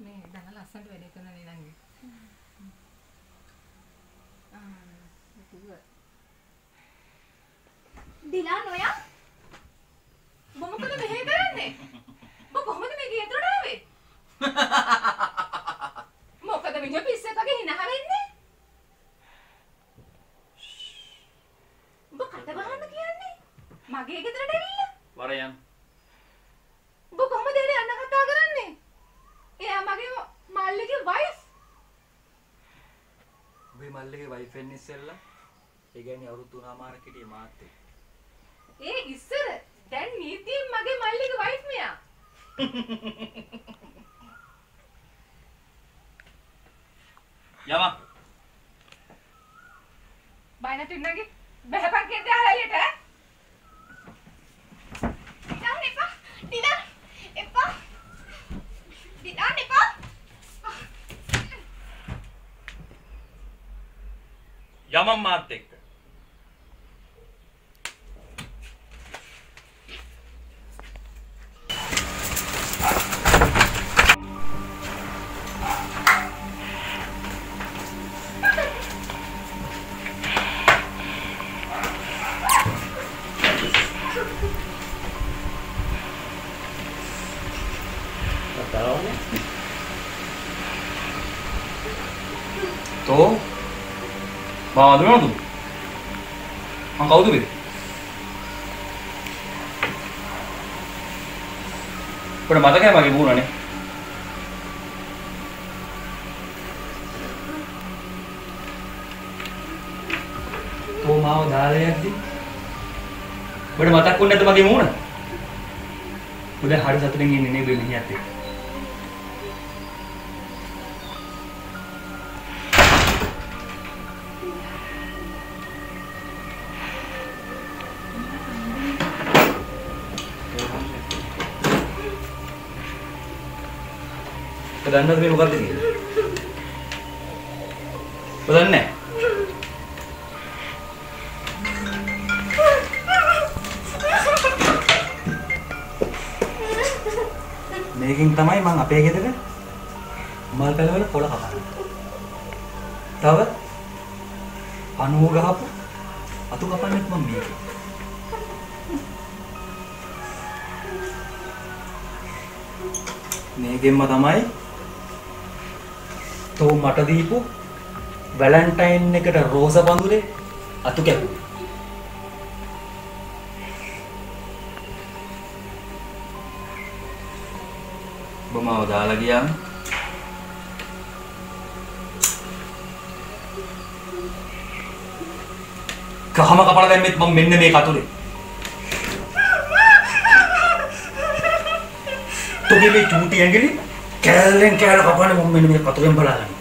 මේ දන ලස්සනට වැඩ කරන නේදන්ගේ. දිලා නොයා මොකද මෙහෙ කරන්නේ? ඔබ කොහොමද මේ ගේ ඇතුළට ආවේ? මොකද මිනිහ පිස්සෙක්ගේ හිනහ වෙන්නේ? ඔබ කට වහන්න කියන්නේ? මගේ ගෙදරට ඇවිල්ලා? වරයන්. ඔබ කොහොමද එනේ අන්න කතා කරන්නේ? එයා මගේ මල්ලිගේ වයිෆ්. ඔබේ මල්ලිගේ වයිෆ් වෙන්නේ ඉස්සෙල්ලා. ඒ කියන්නේ අවුරුදු 3මාරක් හිටියේ මාත් එක්ක. ඒ ඉස්සර දැන් නීතියෙන් මගේ මල්ලිගේ වයිෆ් මෙයා. යම. බය නැති නගේ බහපන් කියන්නේ ආයෙත් ඈ. දිලා එපා දිලා එපා යමම් මාත් එක්ක. तो बादल ना तू हाँ कहो तू भी पर माता क्या मांगे बोला ने तो माँ दाल है यार बड़े माता कौन है तो मांगे मुँह ना उधर हर साथ रहेंगे नहीं भी नहीं आते Padahal may lugar din. Padahal na. Making tamay mang apege dele. Mal pala wala pola kapan. Tawa? Anu gahapo? Atu kapan net mam making. Making ma tamay तो मट दीपू वैलेंटाइन ने कटा रोज़ बंदुले अतु क्या बमा उदा लगी यार कहाँ में कपड़ा देने में मिलने में कातुले तो ये में चूटी एंगली कैलें क्या कपाने मम्मी ने मेरे कतरे में बड़ा है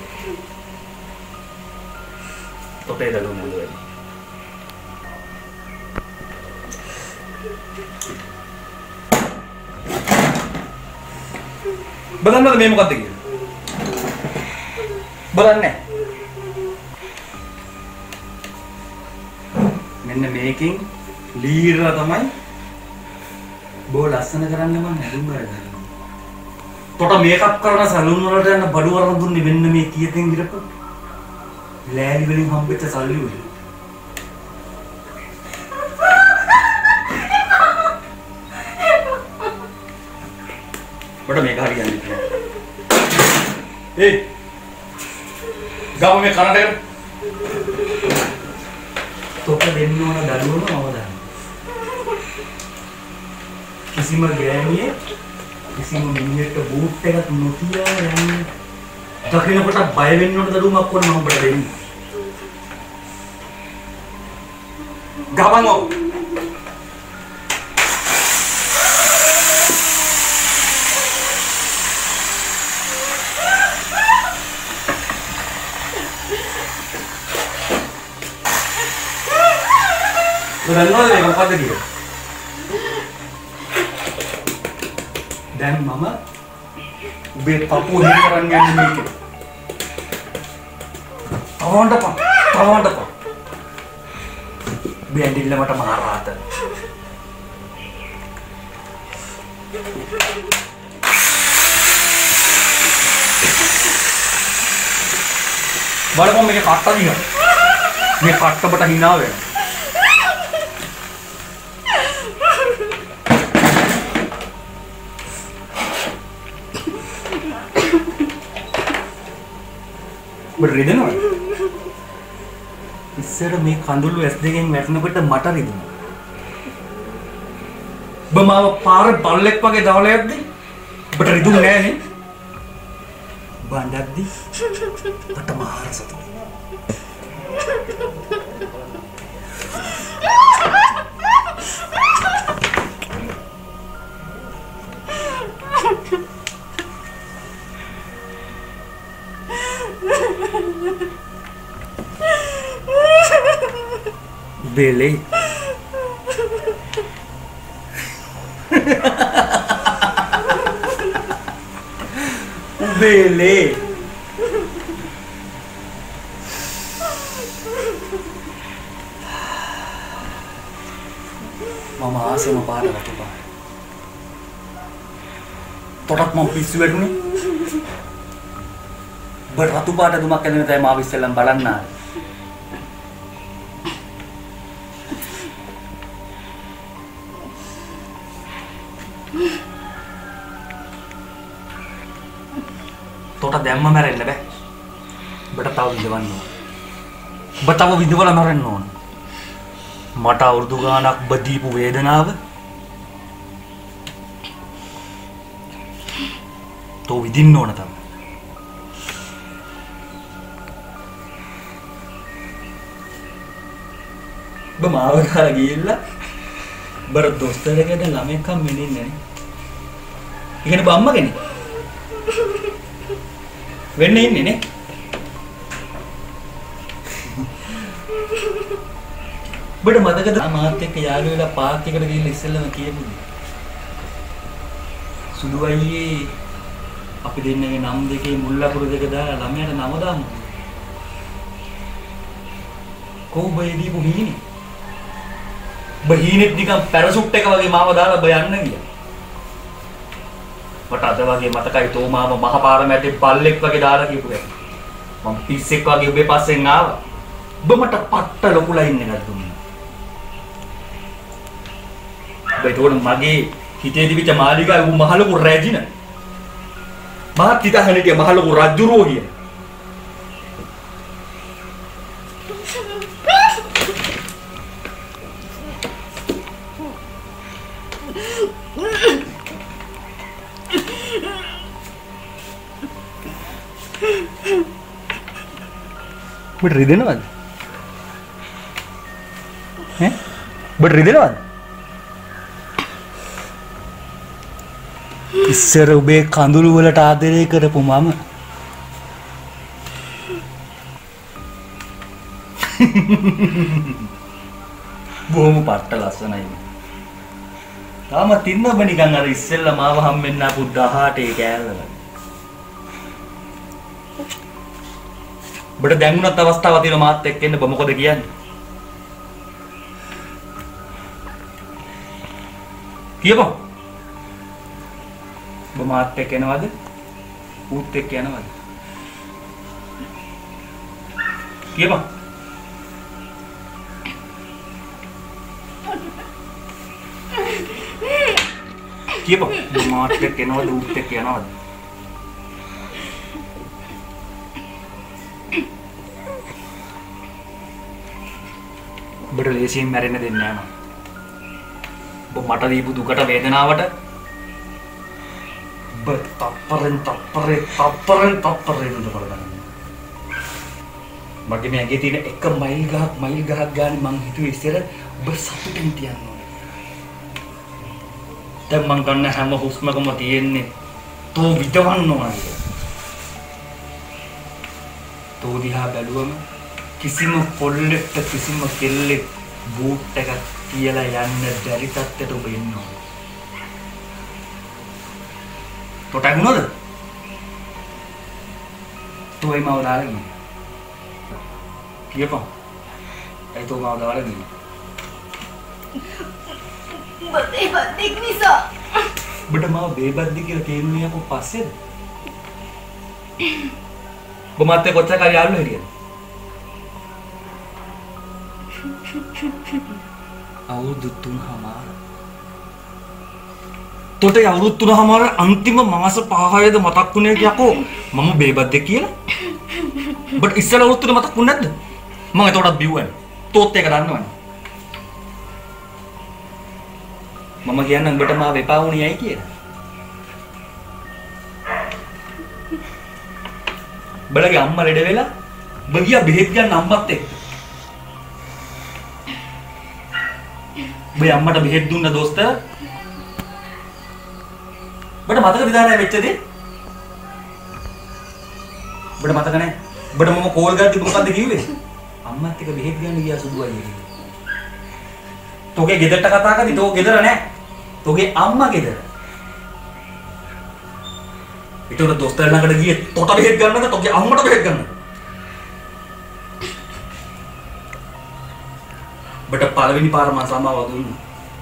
तो पैदा लो मुझे बदलना तो मैं मुकद्दे की बदलने मैंने मेकिंग लीर रहा था मैं बोल आसन कराने में नहीं दूँगा तोटा मेकअप करना सैलून वाला टाइम ना बड़ू वाला दूर निवेन्न में किए थे इंगिरा पर लैली वाली हम पे चसाली हुई बड़ा मेकअप ही आने थे ए गाँव में खाना देर तो क्या देने वाला डालू ना आवाज़ किसी में गया नहीं है किसी में मिनिट का बूट टेगा तुम नोटिया यानी दक्षिण कोटा बायवेन नोट दरूँ आपको ना हम बड़ा देंगे गाबांगो तो रंगों दे कौन पाते किया Dan mama be papu hikaran yang memiliki tawon dapat be andil mata maharata බලපන් මේකේ කට්ට දිහා. මේ කට්ටබට hina වෙනවා. ඔබ රිදෙනවද? ඉස්සර මේ කඳුළු S2 ගෙන් වැටෙනකොට මට රිදුණා. ඔබ මාව පාර බල්ලෙක් වගේ දාලා යද්දි ඔබට රිදුන්නේ නැහැ නේ. ඔබ අඬද්දි මට මාර සතුටුයි. Bele. Bele. Mama ආසම පාර වටපා. තොටක් මම පිස්සු වැටුනේ. බට රතු පාට දුමක් ඇඳගෙන තමයි මාව ඉස්සෙල්ලම බලන්න ආවේ. තොට දැම්ම මැරෙන්න බෑ. ඔබට තව විඳවන්න ඕන. ඔබ තව විඳවලා මැරෙන්න ඕන. මට අවුරුදු ගාණක් ඔබ දීපු වේදනාව තෝ විඳින්න ඕන තමයි. ඔබ මාව ගාලා ගිහිල්ලා බර දොස්තරගෙන් ළමෙක් හම් වෙන්නේ නැහැ. ඉගෙන බම්ම කෙනෙක්. වෙන්නේ ඉන්නේ නේ. බඩ මතකද මාත් එක්ක යාළු වෙලා පාක් එකට ගිහිල්ලා ඉස්සෙල්ලම කියපු සුදු අයියේ අපි දෙන්නගේ නම් දෙකේ මුල් ලකුණු දෙක දාලා ළමයාට නම දාමු. කොහොමද දීපු හීනේ? බහීනෙත් නිකන් පැරසුට් එක වගේ මාව දාලා බයන්න ගියා. මට අද වගේ මතකයි තෝ මාම මහපාර මැදේ බල්ලෙක් වගේ දාලා කියපු එක. මම පිස්සෙක් වගේ ඔබේ පස්සෙන් ආවා. ඔබ මට පට්ට ලොකු ලයින් එකක් දුන්නා. ඔබ ඒතකොට මගේ හිතේ තිබිච්ච මාලිගාවේ ඌ මහ ලොකු රැජින. මාත් හිතහන හිටිය මහ ලොකු රජුරෝ කියන. බට රිදෙනවද? ඈ? බට රිදෙනවද? ඉස්සර ඔබේ කඳුළු වලට ආදරය කරපු මම බොහොම පට්ට ලස්සනයි. තාම තින්න ඔබ නිකන් අර ඉස්සෙල්ලා මාව හම්බෙන්න ආපු 18 කෑල්ල. ඔබට දැන් උනත් අවස්ථාවක් තියෙනවා මාත් එක්ක එන්න. ඔබ මොකද කියන්නේ? කියපන්. ඔබ මාත් එක්ක එනවද? ඌත් එක්ක යනවද? කියපන්. කියපන්. ඔබ මාත් එක්ක එනවද? ඌත් එක්ක යනවද? ඔබට ලේසියෙන් මැරෙන්න දෙන්නේ නැහැ මම. ඔබ මට දීපු දුකට වේදනාවට ඔබ තප්පරෙන් කරගන්න. මගේ මේ ඇඟේ තියෙන එක මයිල් ගහක් ගානේ මං හිතුවේ ඉස්සර ඔබ සතුටින් තියන්න ඕනේ. දැන් මං ගන්න හැම හුස්මකම තියෙන්නේ තෝ විදවන්න ඕනේ. තෝ දිහා බැලුවම කිසිම පොල්ලෙක්ට කිසිම කෙල්ලෙක් බූට් එකක් තියලා යන්න බැරි තත්ත්වයට ඔබ ඉන්න ඕනේ. තොටක් නෝද? තෝයි මාව දාලා ගියේ. කියපන්. ඒ තෝ මාව දාලා ගියේ. බද්දෙක් නිසා. බඩ මාව බේබද්දි කියලා තේරුම් යපු පස්සේද? ඔබ මාත් එක්ක කොච්චර කාලේ යාළුවෝ හිටියද? අවුරුදු 3මාර. තොට අවුරුදු 3මාර අන්තිම මාස 5යිද මතක් වුණේ යකෝ මම බේබද්ද කියලා. බට් ඉස්සෙල්ලා අවුරුදු 3 මතක් වුණේ නැද්ද? මම එතකොටත් බිව්වනේ. තෝත් එක දන්නවනේ. මම කියන්නේ උඹට මාව එපා වුණේයි කියලා. බලගේ අම්මා ලෙඩ වෙලා උඹ ගියා බෙහෙත් ගන්න අම්මත් එක්ක. උඹේ අම්මට බෙහෙත් දුන්න දොස්තර. උඹට මතක විදානය වෙච්ච දේ? උඹට මතක නැහැ. උඹට මම කෝල් ගාද්දි මොකද්ද කිව්වේ? අම්මත් එක්ක බෙහෙත් ගන්න ගියා සුදු අයියේ. තෝගේ ගෙදරට කතා කරද්දි තෝ ගෙදර නැහැ. තෝගේ අම්මා ගෙදර. ඒතකොට දොස්තර ළඟට ගියේ තොට බෙහෙත් ගන්නද තෝගේ අම්මට බෙහෙත් ගන්නද? බට පළවෙනි පාර මම සමාව දුන්නා.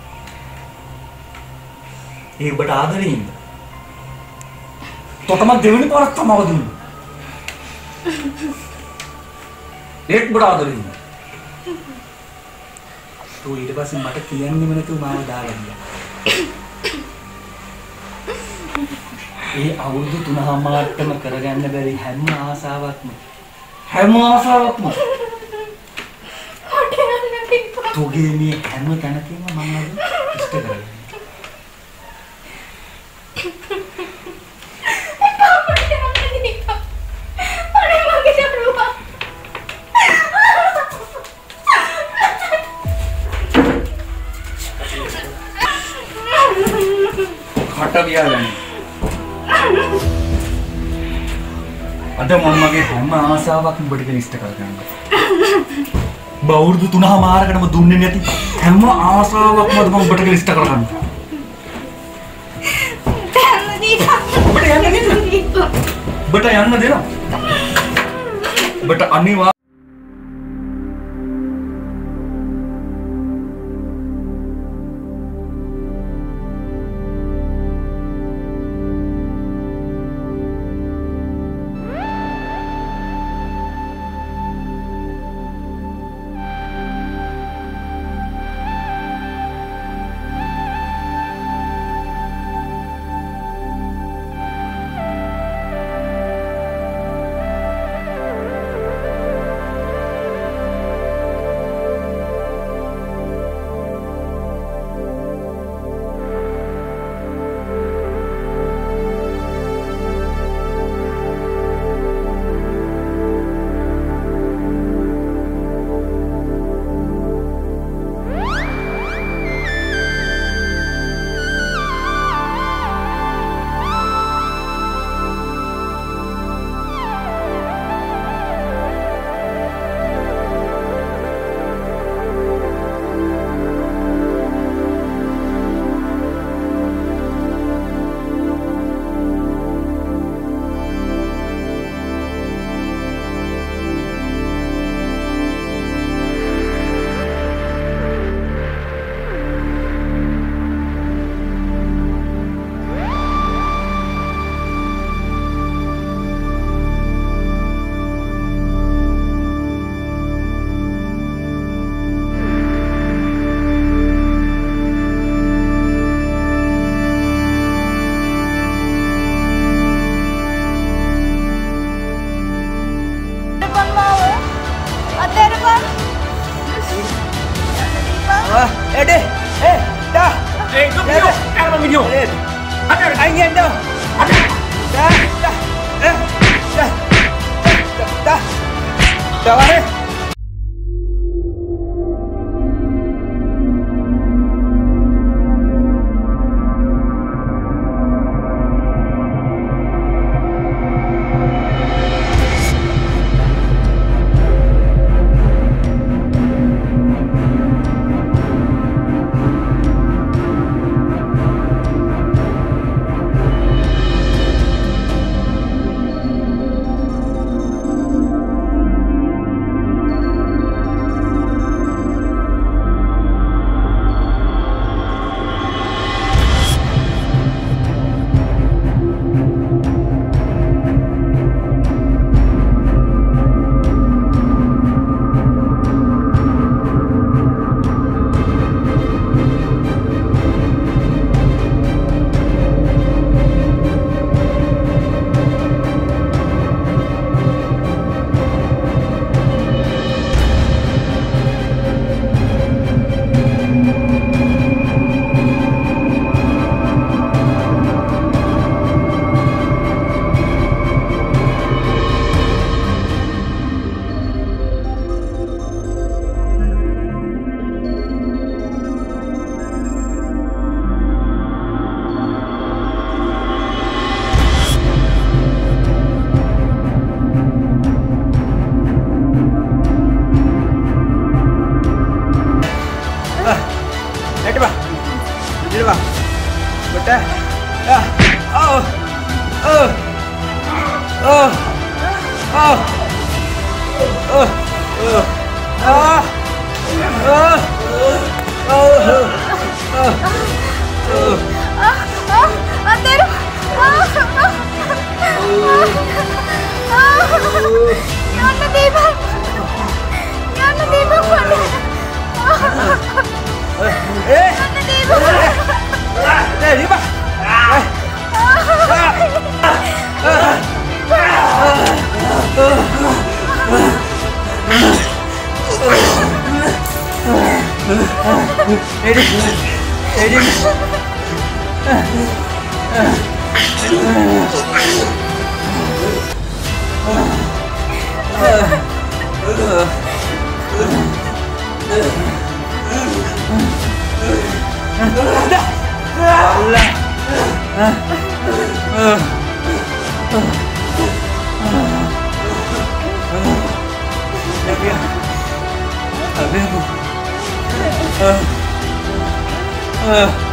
ඒ ඔබට ආදරේ ඉන්න. තොට මම දෙවෙනි පාරත් සමාව දුන්නා. ඒත් ඔබට ආදරේ ඉන්න. තෝ ඊට පස්සේ මට කියන්නෙම නැතුව මාව දාලා ගියා. ඒ අවුරුදු 3මාරටම කරගන්න බැරි හැම ආසාවක්ම තෝගේ මේ හැම තැනකම මම අද ඉෂ්ට කරගන්නවා. කට වියාලන්නේ. අද මම්මගේ හැම ආසාවක්ම ඔබට ඉෂ්ට කරගන්නවා. අවුරුදු 3මාරකටම දුන්නේ නැති හැම ආසාවක්ම මම ඔබට ඉෂ්ට කරගන්නවා. ඔබට යන්න දෙනවා. ඔබට අනිවාර්ය Bang. Jangan di Bang. Jangan di Bang. Di Bang. Abi aku.